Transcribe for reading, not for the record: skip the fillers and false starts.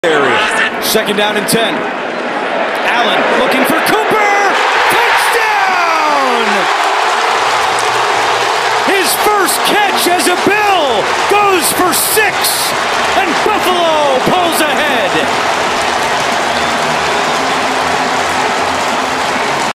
area. Second down and 10. Allen looking for Cooper.